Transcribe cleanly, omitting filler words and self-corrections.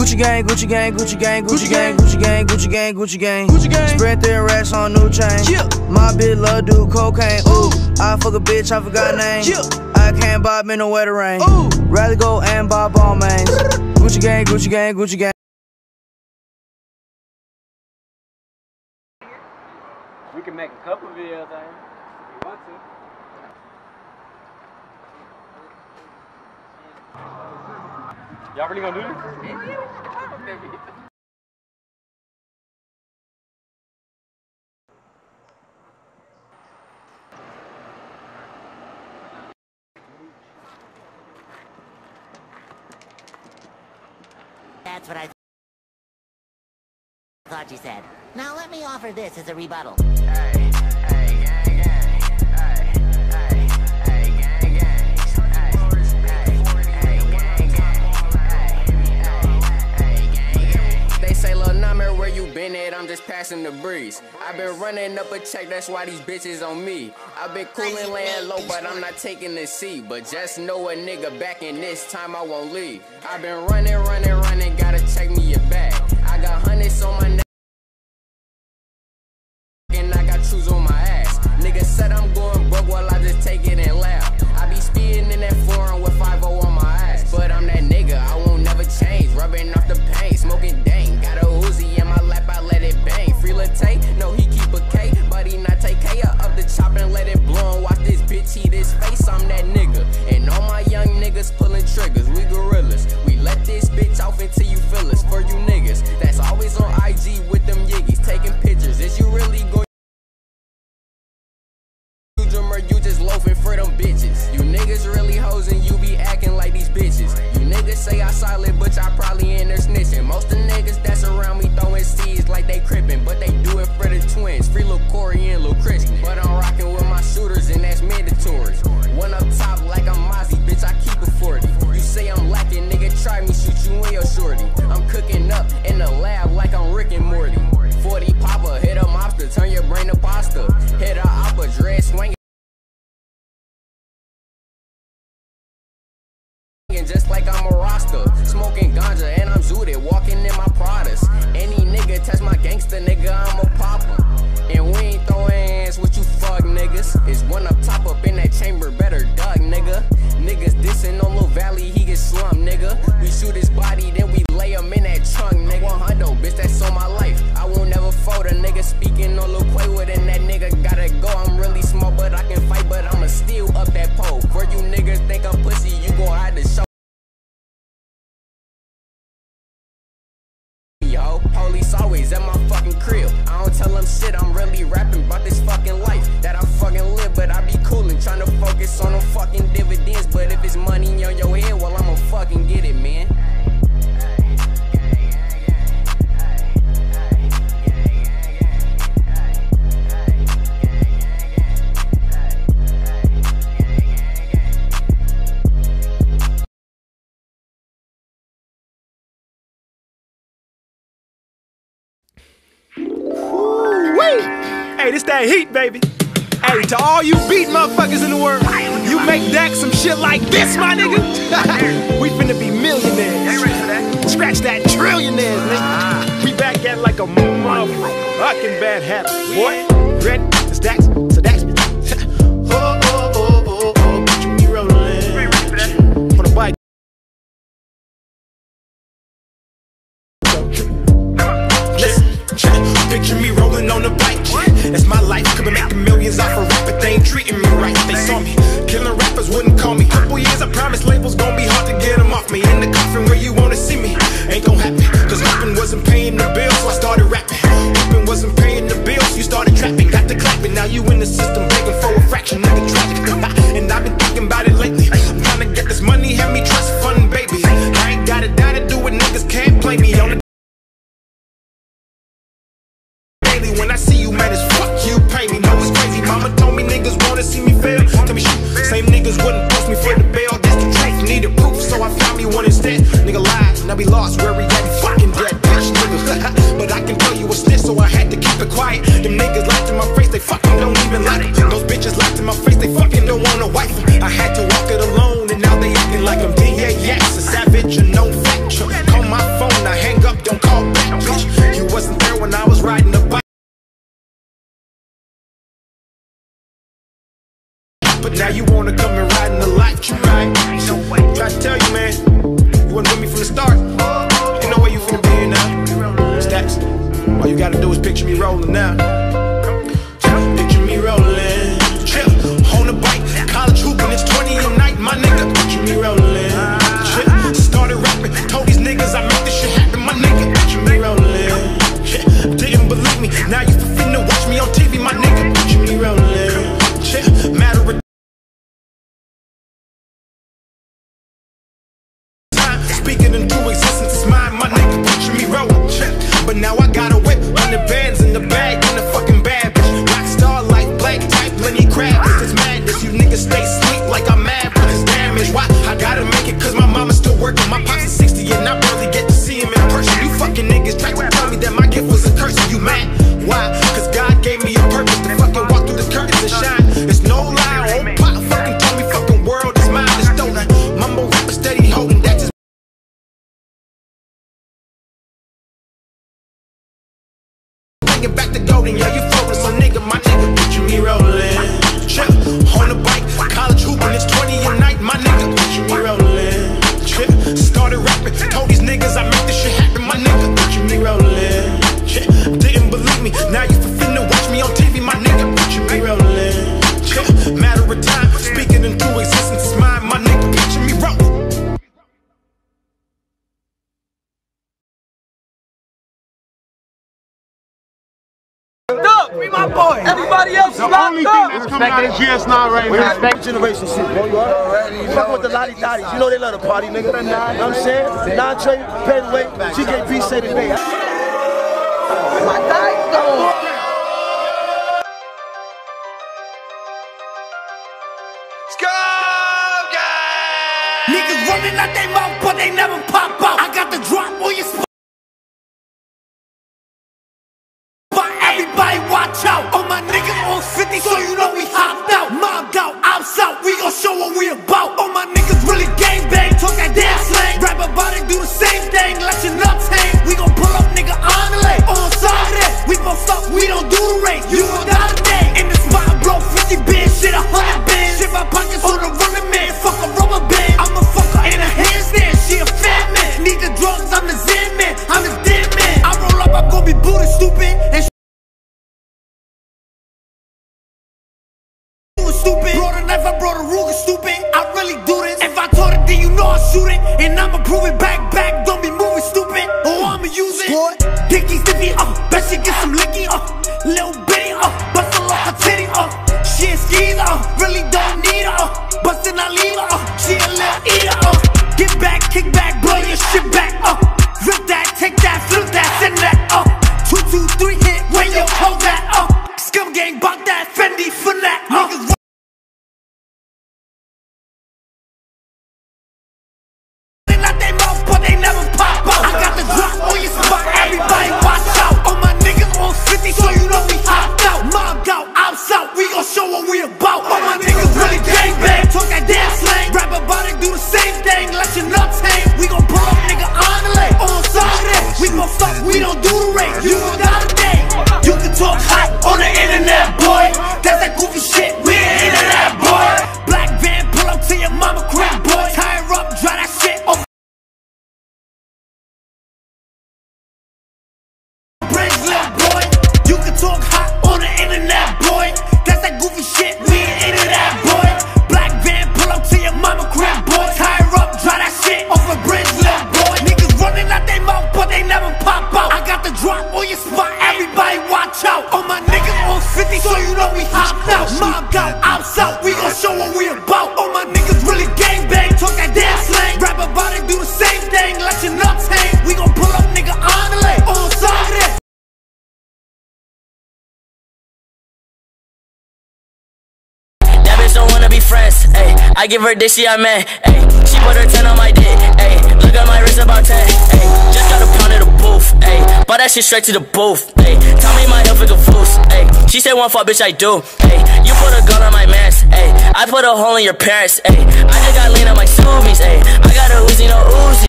Gucci gang, Gucci gang, Gucci gang, Gucci gang, Gucci gang, Gucci gang, Gucci gang, Gucci gang. Spread thin racks on new chain. My bitch love do cocaine. Ooh, I fuck a bitch, I forgot name. I can't bob me no wetter rain. Rather go and buy ball mains. Gucci gang, Gucci gang, Gucci gang. We can make a couple videos out here if you want to. Y'all really gonna do this? That's what I thought you said. Now let me offer this as a rebuttal. Hey, hey, gang, gang. Hey, hey, hey, gang, gang. Hey, hey, gang, gang. Hey, gang, gang. They say, Lil' Number, where you been at? I'm just passing the breeze. I've been running up a check, that's why these bitches on me. I've been coolin' laying low, but I'm not taking the seat. But just know a nigga back in this time I won't leave. I've been running, gotta check me your bag. I got hundreds on my neck. Shoes on my ass. Nigga said I'm going broke while I just take it and laugh. I be speeding in that foreign with 5-0 on my ass. But I'm that nigga, I won't never change. Rubbing off the pain, smoking dang. Got a Uzi in my lap, I let it bang. Free latte, no he keep a K, but he not take K up the chop and let it blow and watch this bitch eat his face. I'm that nigga, and all my young niggas pulling triggers. We gorillas, we let this bitch off until you feel us. For you niggas, that's always on IG with them yiggies taking pictures. Is you really going? Or you just loafing for them bitches? You niggas really hoes and you be acting like these bitches. You niggas say I solid, but y'all probably in there snitching. Most of the niggas that's around me throwing seeds like they crippin', but they do it for the twins. Free Lil Corey and Lil Christian. But I'm rocking with my shooters and that's mandatory. One up top like I'm Mozzie, bitch, I keep a 40. You say I'm lacking, nigga, try me, shoot you and your shorty. I'm cooking up in the lab like I'm Rick and Morty. 40 popper, hit a mobster, turn your brain to pasta. Hit a oppa, dread swinging. Just like I'm a roster, smoking ganja and I'm zooted, walking in my Pradas. Any nigga test my gangster, nigga, I'm a popper. And we ain't throwing hands with you fuck niggas. It's one up top up in that chamber, better duck, nigga. Niggas dissing on Lil Valley, he get slumped, nigga. We shoot his body, then we lay him in that trunk, nigga. 100, bitch, that's on my life. I won't never fold a nigga speaking on Lil Quaywood, and that nigga gotta go. I'm really small, but I can fight, but I'ma steal up that pole. For you niggas think I'm pussy, you gon' hide the show. Police always at my fucking crib. I don't tell them shit, I'm really rapping about this fucking life that I fucking live, but I be coolin', trying to focus on them fucking dividends. But if it's money on your head, well, I'ma fucking get it, man. Hey, this that heat, baby. Hey, to all you beat motherfuckers in the world, you make Dak some shit like this, my nigga. We finna be millionaires. Scratch that, trillionaires, nigga. We back at like a motherfucking bad habit, boy. Ready? It's Dax. So Dax. Picture me rolling on a bike. Picture me rolling on the bike. That's my life. Could be making millions off a rap, but they ain't treating me right. They saw me killing rappers, wouldn't call me. Couple years, I promise labels gon' be hard to get them off me. In the coffin where you wanna see me, ain't gon' happen. Cause rapping wasn't paying the bills, so I started rapping. Rapping wasn't paying the bills, you started trapping. Got the clapping, now you in the system begging for a fraction of the traffic. And I've been thinking about it lately. I'm trying to get this money, have me trust fund babies. I ain't gotta die to do what niggas can't play me on the when I see you, man, it's fuck you, pay me. No, it's crazy. Mama told me niggas wanna see me fail. Tell me shoot. Same niggas wouldn't post me for the bail. That's the truth. Needed proof, so I found me one instead. Nigga lied, now we lost. Where we at? He fucking dead, bitch, nigga. But I can tell you a snitch, so I had to keep it quiet. Them niggas lied to my face, they fucking don't even like it. Those bitches lied to my face, they fucking don't wanna wife me. I had to walk it alone, and now they acting like I'm DAX, a savage and no factor. Call my phone, I but now you wanna come and ride in the life you ride. Try to tell you, man, you wasn't with me from the start. Ain't no way you finna be here now. Stacks, all you gotta do is picture me rolling now. Picture me rolling, chill, on the bike, college hooping, it's 20 a night, my nigga. Picture me rolling, chill, started rapping, told these niggas I make this shit happen, my nigga. Picture me rolling, chill, didn't believe me, now you finna watch me on TV, my nigga. Picture me rolling, chill, matter of time, speaking into existence, it's mine, my nigga. Picture me rolling, chill, but now I got a whip, 100 bands in the bag, in the fucking bad bitch, rockstar like black type, plenty crab, it's madness, you niggas stay sleep like I'm mad, but it's damage. Why? I gotta make it cause my mama's still working, my pops is 60 and I barely get to see him in person. You fucking niggas try to tell me that my gift was a curse, and you mad? Why? Cause God gave me a purpose to fucking walk through the curtains and shine. It's no lie, old pop fucking told me fucking world is mine, it's stolen. Mumble rapper steady holding, that's his bringing back the golden, yeah, you floating, so nigga, my nigga, picture me rolling, chill, on the bike, college hooping, it's 20 a night, my nigga, picture me rolling, chill, started rapping, told these niggas I make this shit happen, my nigga, picture me rolling, chill, didn't believe me, now you finna watch me on TV, my nigga, picture me rolling, chill, matter of time, speaking into existence, it's mine, my nigga, picture me rolling. Free my boy. Everybody else is locked up. The only thing that's coming out of GS9 right now. Respect generation shit, bro. You already fucking with the lottie dotties. You know they love the party, nigga. You know what I'm saying? Non-trade, pay the weight. GKP say today. My dice though. Niggas running out they mouth, but they never pop out. I got the drop on your spot. Everybody watch out. All my niggas on 50, so you know we hopped out. Mobbed out, ops out, we gon' show what we about. All my niggas really gangbang, talk that damn slang. Rap about it, do the same thing, let your nuts hang. We gon' pull up, nigga, on the lane. On side of that, we post up, we don't do the race. You gon' die today. In the spot, bro, 50 bands, shit 100 bands. Shit my pockets on the running man, fuck a rubber band. I'm a fucker in a handstand, she a fat man. Need the drugs, I'm the Zen man, I'm the dead man. I roll up, I'm gon' be booty stupid and stupid. Brought a knife, I brought a Ruger, stupid. I really do this. If I taught it, then you know I shoot it. And I'ma prove it back. Don't be moving stupid, or I'ma use it. Dicky stiffy, bet she get some licky, little bitty, bust a lot of titty, she a skeezer, really don't need her, bustin' I leave her, she a little eater, get back, kick back, blow your shit back, rip that, take that, flip that, send that, 2, 2, 3 hit, when you hold that, scum gang, bought that, Fendi for that, niggas. Everybody watch out. All my niggas on 50, so you know we hopped out. Mobbed out, ops out, we gon' show what we about. All my niggas really gangbang, talk that damn slang. Rap about it, do the same thing, let your nuts hang. We gon' pull up, nigga, on the lane. On side of that, we gon' stop, we don't do the race. You gon' die today. You can talk hot on the internet, boy. That's that goofy shit, we ain't into that, boy. Black van, pull up to your mama crib, boy. Tie her up, dry that shit off. Talk hot on the internet, boy. That's that goofy shit, we ain't into that, boy. Black van, pull up to your mama crib, boy. Tie her up, dry that shit off a bridge, little boy. Niggas running out they mouth, but they never pop out. I got the drop on your spot, everybody watch out. All my niggas on 50, so you know we hopped out. Mobbed out, ops out, we gon' show what we about. All my niggas really gangbang, talk that damn slang. Rap about it, do the same thing, let your nuts hang. We gon' pull up, nigga, on the lane. On side of that. Don't wanna be friends, ayy. I give her dick, she a man, ayy. She put her 10 on my dick, ayy. Look at my wrist about 10, ayy. Just got a pound of the booth, ayy. Bought that shit straight to the booth, ayy. Tell me my health is a foos, ayy. She said one fuck, bitch, I do, ayy. You put a gun on my mans, ayy. I put a hole in your parents, ayy. I just got lean on my Subies, ayy. I got a Uzi, no Uzi.